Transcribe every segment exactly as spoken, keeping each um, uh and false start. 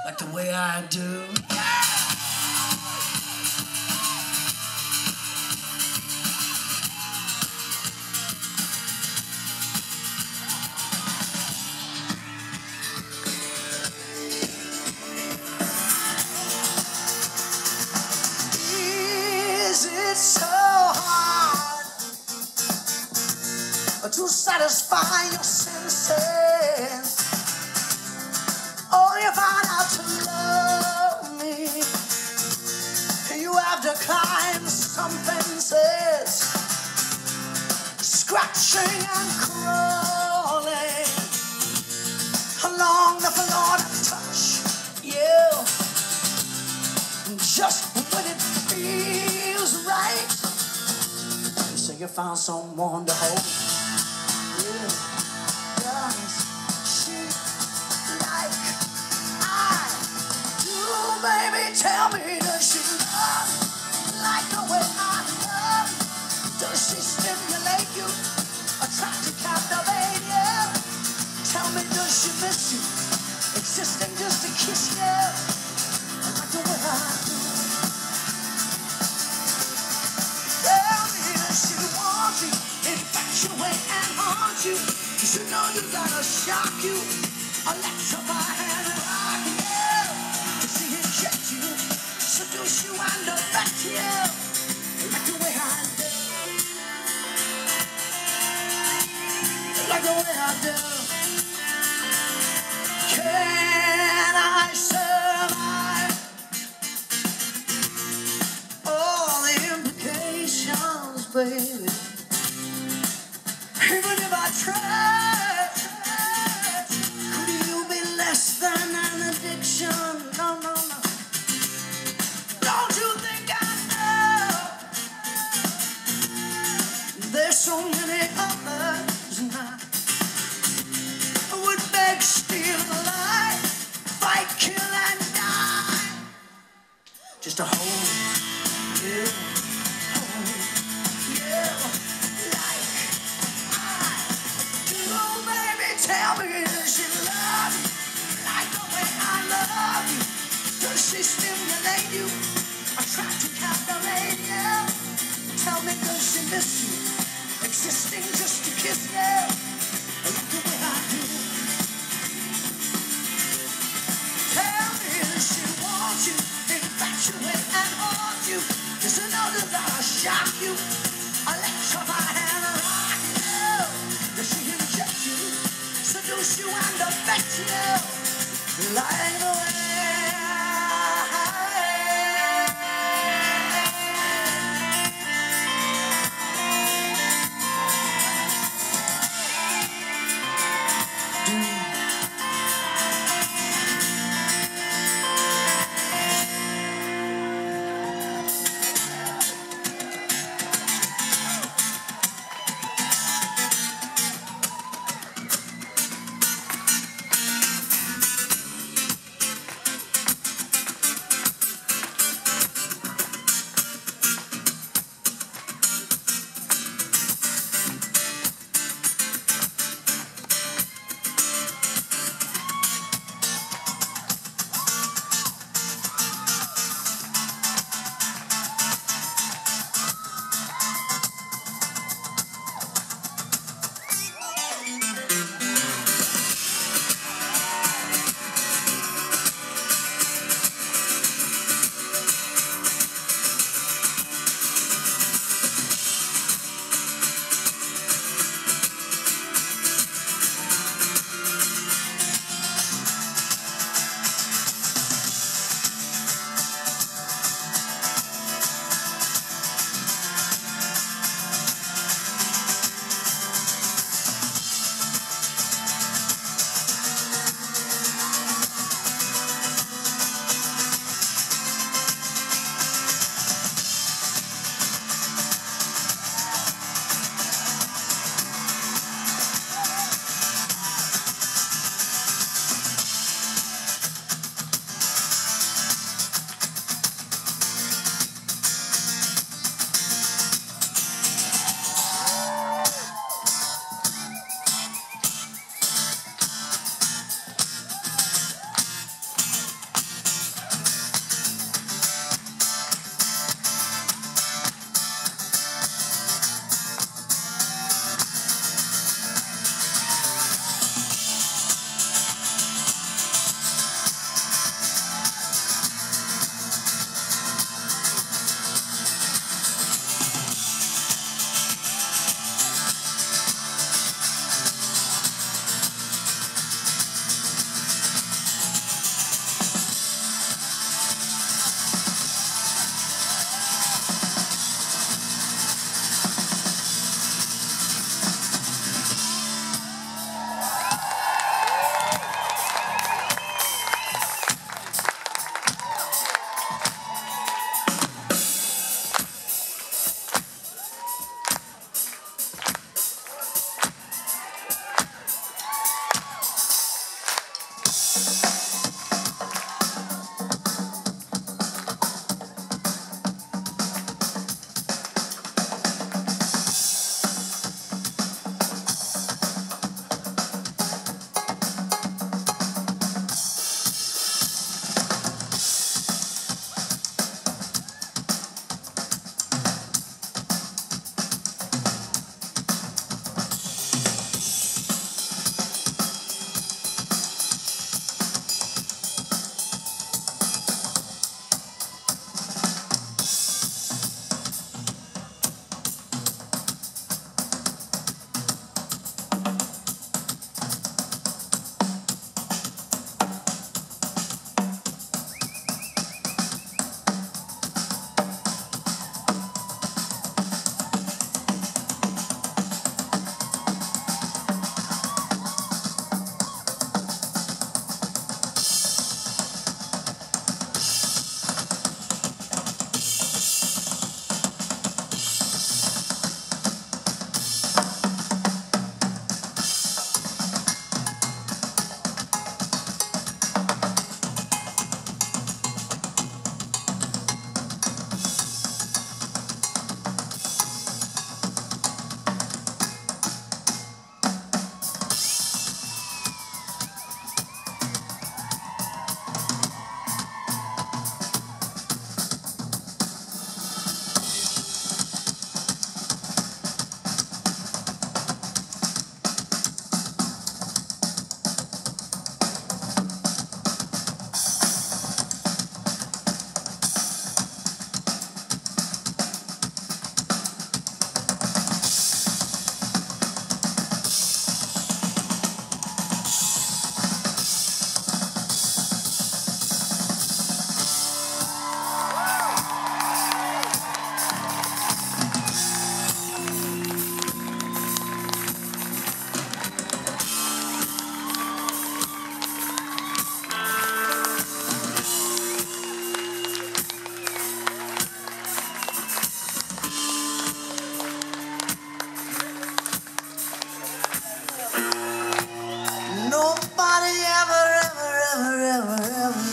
like the way I do. Is it so hard to satisfy your senses? Oh, you find out to love me, you have to climb some fences, scratching and crawling along the floor to touch you, just when it feels right. You say you found someone to hold. Yeah, does she like I do? Baby, tell me, does she love like the way I love? Does she stimulate you, attract to captivate you? Tell me, does she miss you, existing just to kiss you like the way I do? Tell me, does she want you, infatuate and haunt you? Does she know you gotta shock you, electrify and rock you? Does she inject you, seduce you and affect you like the way I do? Like the way I do. Can I survive all the implications, baby? Even if I tried, could you be less than an addiction? No, no, no. Don't you think I know there's so many others and I would beg, steal, lie, fight, kill, and die just to hold you, hold you like I do. Baby, tell me, does she love you like the way I love you? Does she stimulate you, attract to captivate you? Tell me, does she miss you, existing just to kiss you like the way I do? Tell me, does she want you, infatuate and haunt you? Does she know that I'll shock you, electrify and rock you? Does she inject you, seduce you and affect you like the way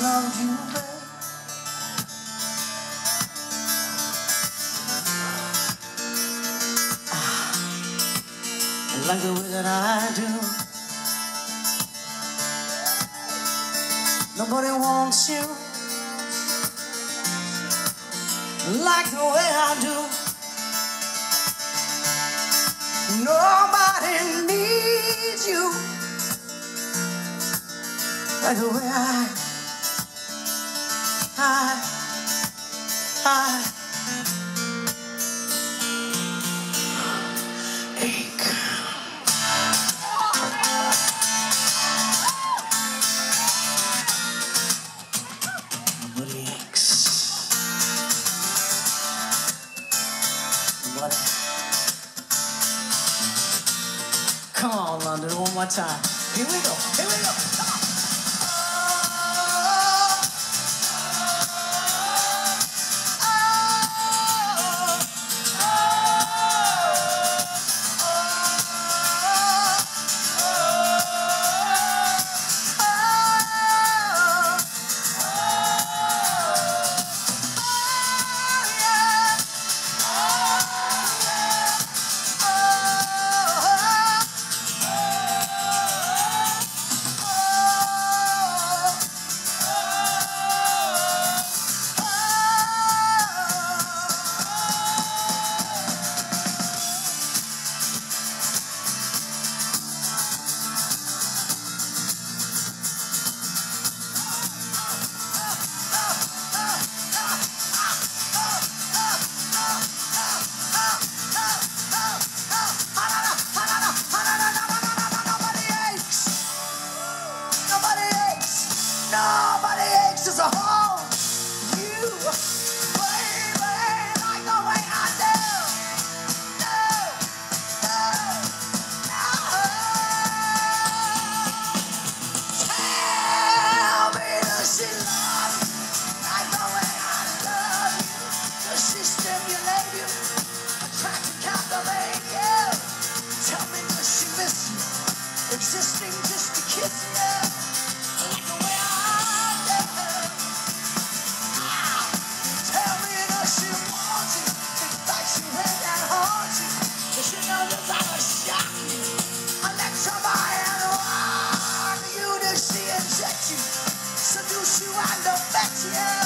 loved you, babe. Like the way that I do. Nobody wants you like the way I do. Nobody needs you like the way I, I, I ache. Come on, London, one more time. Here we go, here we go. Come on. Nobody aches as a whole. You, baby, like the way I do. No, no, no. Tell me does she love you like the way I love you? Does she stimulate you, attract and captivate you? Tell me does she miss you, existing just to kiss you? Seduce you and affect you.